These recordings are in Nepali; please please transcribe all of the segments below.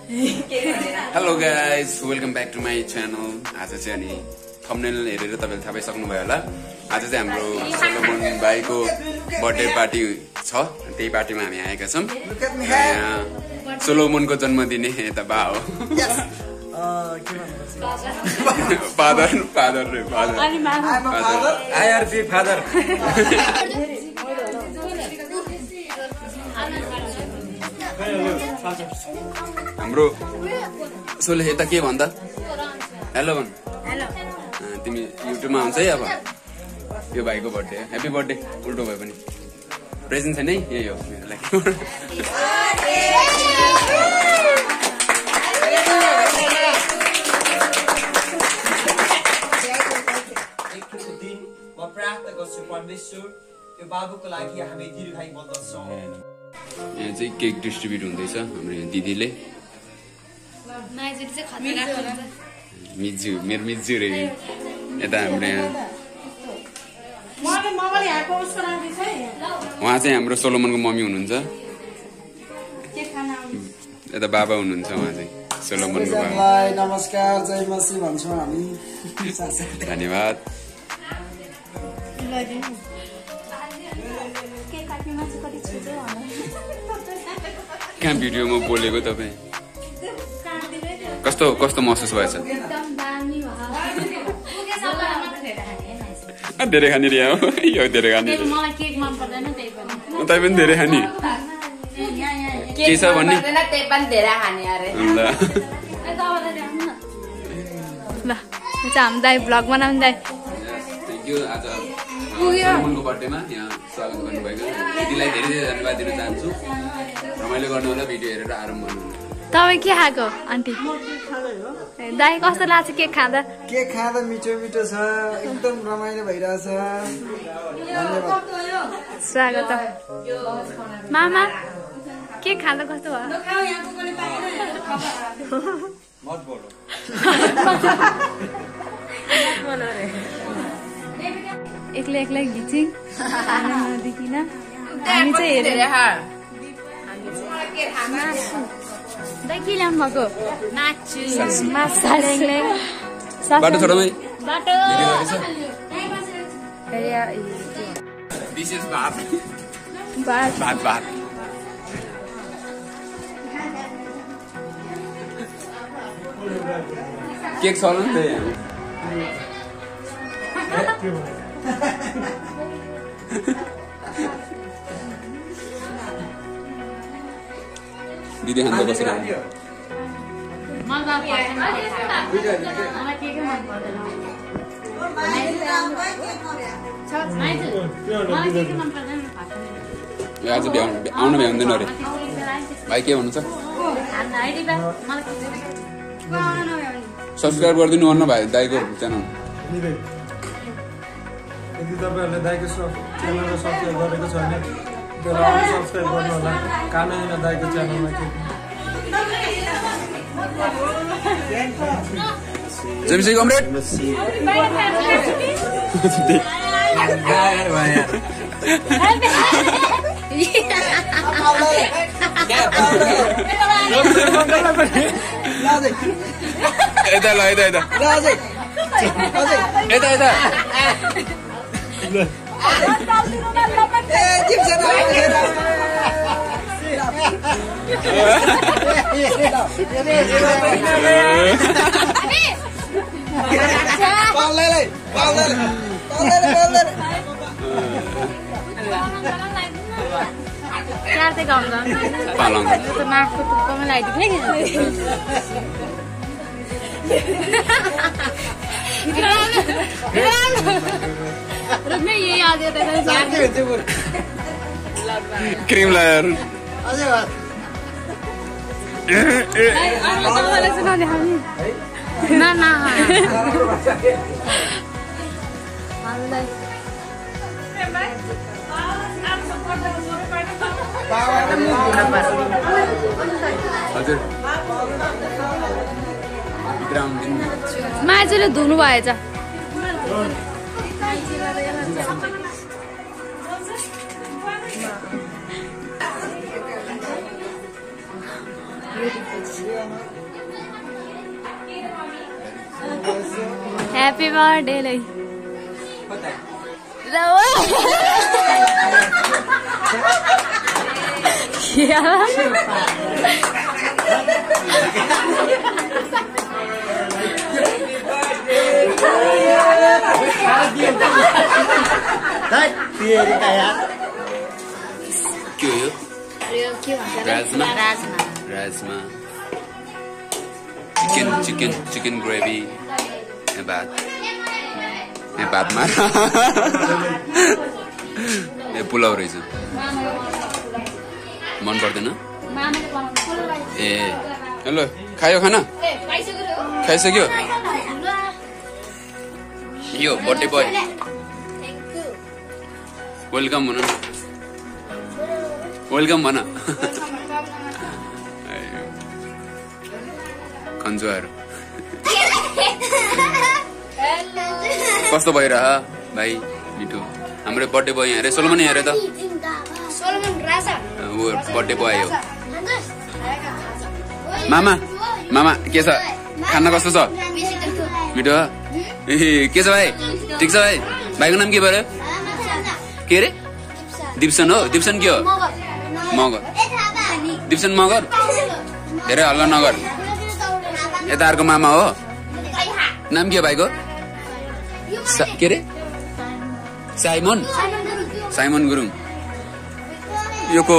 Hello guys, welcome back to my channel. आज चाहिँ अनि थम्बनेल हेरेर तपाईले थाहा पाइसक्नु भयो होला। आज चाहिँ हाम्रो सोलोमन भाइको बर्थडे पार्टी छ। त्यही पार्टीमा हामी आएका छौं। सोलोमनको जन्मदिन यता बा हो। Father IRP father. हाम्रो सोले यता के भन्दा हेलो भन। हेलो तिमी युट्युबमा आउँछ है अब यो भाइको बर्थडे ह्यापी बर्थडे उल्टो भयो पनि प्रेजेन्ट छैन है यही हो मेरो लागि म प्रार्थना गर्छु परमेश्वर यो बाबुको लागि हामी दीर्घायु बन्दछौँ। यहाँ चाहिँ केक डिस्ट्रिब्युट हुँदैछ हाम्रो दिदीले मिजु मेरो मिजु रे यता हाम्रो यहाँ उहाँ चाहिँ हाम्रो सोलोमनको मम्मी हुनुहुन्छ यता बाबा हुनुहुन्छ उहाँ चाहिँ सोलोमनको बाबा। नमस्कार जय मसी भन्छौँ हामी। धन्यवाद। कहाँ भिडियोमा बोलेको तपाईँ कस्तो कस्तो महसुस भएछ? धेरै खाने रे हो यो धेरै खाने तपाईँ पनि धेरै खाने के छ भन्ने ल हामी दाइ भ्लग बनाउँ दाइ। Thank you. आज सोलोमनको बर्थडेमा यहाँ स्वागत गर्नुभएको दिदीलाई धेरै धेरै धन्यवाद दिन चाहन्छु। रमाइलो गर्नु होला भिडियो हेरेर आराम गर्नु। तपाईँ के खाएको आन्टी? दाइ कस्तो लाग्छ केक खाँदा? केक खाँदा मिठो मिठो छ एकदम रमाइलो भइरहेछ। धन्यवाद। स्वागत। मामा केक खाँदा कस्तो भयो? एक्लै एक्लै घिचिङ नदेखिन हामी चाहिँ हेरेर दाइ के ल्याउनु भएको? बाटो छोडमै भात केक छ होला नि दिदी खाँदा बसेर आज आउनु भ्याउँदैन अरे भाइ के भन्नु छ? सब्सक्राइब गरिदिनु भन्नु भाइ दाइको च्यानल। यदि तपाईहरुले दाइको च्यानललाई सब्स्क्राइब गरेको छैन त्यसलाई सब्स्क्राइब गर्नु होला। कानैना दाइको च्यानलमा के जेमसी कमरेड यता ल यता यता यता यता क्रीम लायर हजुर मान्छेले धुनु भएछ। ह्यापी बर्थडे लै के हो राजमा चिकन ग्रेभी भातमा पुलाउ रहेछ मन पर्दैन ए हेलो खायो खाना खाइसक्यो यो बर्थडे बोय वेलकम भन वेलकम भन खन्जुहरू कस्तो भइरह भाइ मिठो हाम्रो बर्थडे बोय यहाँ अरे सोलोमन यहाँ अरे त बर्थडे बोय हो मामा मामा के छ खाना कस्तो छ मिठो ए के छ भाइ ठिक छ भाइ भाइको नाम के भयो के अरे दिप्सन हो दिप्सन के हो मगर दिप्सन मगर धेरै हल्ला नगर यता अर्को मामा हो नाम के भाइको के अरे साइमन गुरुङ यो को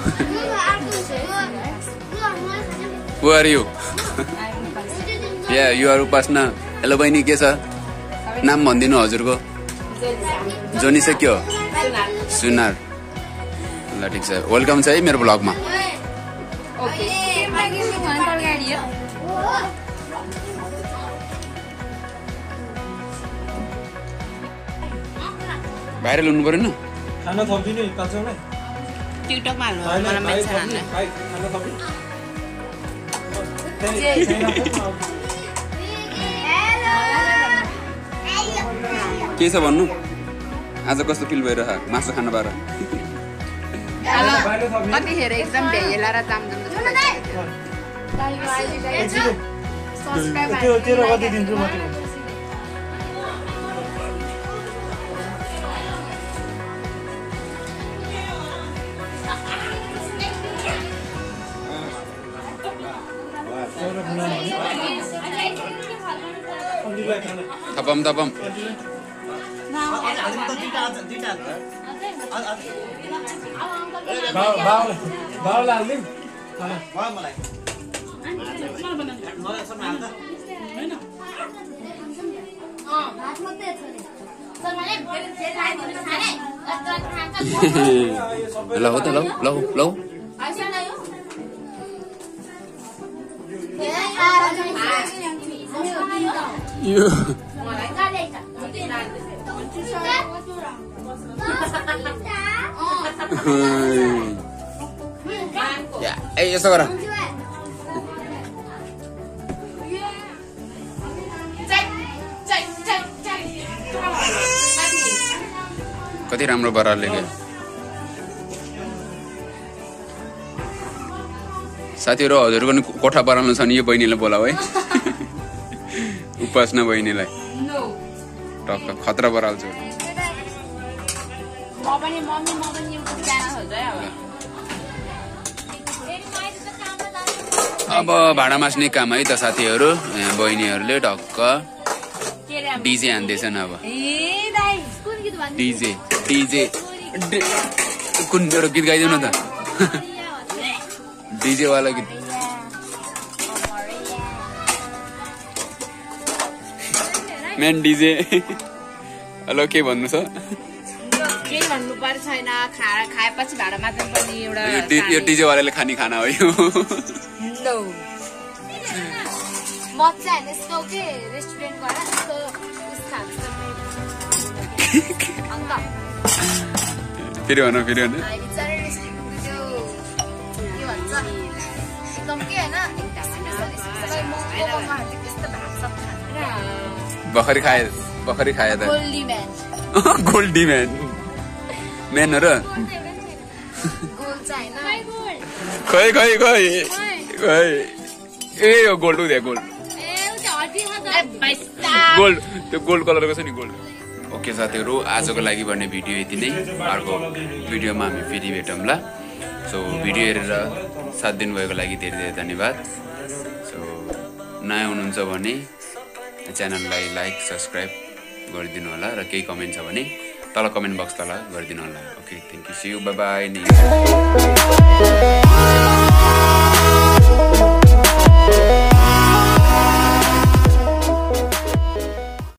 Who are you? Yeah, you are Upasna. Hello बहिनी के छ नाम भन्दिनु हजुरको जोनी से के हो सुनार ल ठीक छ वेलकम छ है मेरो ब्लगमा भाइरल हुनु पर्यो न खाना थपिदिनु काल्छौलाई टिकटकमा हाल्नु मलाई मेन्सन हाल्नु खाना थपिदिनु के छ भन्नु आज कस्तो फिल भइरह मासु खान बार कतिखेर एकदम भेला र तामझाम त्यो तेरो कति दिन्छु म तिमीलाई थपम बाउलाई हालिदिउँ ल हो त ल यो ए यसो गर कति राम्रो बरालले गयो साथीहरु हजुरको नि कोठा बराल्नु छ नि यो बहिनीलाई बोलाऊ है उपासना बहिनीलाई टक्क खतरा बराल्छु अब भाडा मास्ने काम है त साथीहरु यहाँ बहिनीहरुले ढक्क डीजे हान्दैछन् अब डीजे कुन एउटा गीत गाइदेऊ न त डीजे वाला गीत मेन डीजे हेलो के भन्नु छ के भन्नु पर्छ छैन खाएपछि भाडा मात्र पनि एउटा यो डीजे वालाले खानी खाना हो यो नो म चाहिँ यसको के रेस्टुरेन्ट गएर यसको अन्त फेरि भन के भन्छ एकदम के हैन बखरी खाए त गोल्डी म्यान मेन र खै ए यो गोल्ड उदे गोल्ड गोल्ड त्यो गोल्ड कलरको छ नि गोल्ड ओके साथीहरू आजको लागि भन्ने भिडियो यति नै अर्को भिडियोमा हामी फेरि भेटौँला सो भिडियो हेरेर साथ दिनुभएको लागि धेरै धेरै धन्यवाद सो नयाँ हुनुहुन्छ भने च्यानललाई लाइक सब्सक्राइब गरिदिनु होला र केही कमेन्ट छ भने तल कमेन्ट बक्स तल गरिदिनु होला okay thank you see you bye by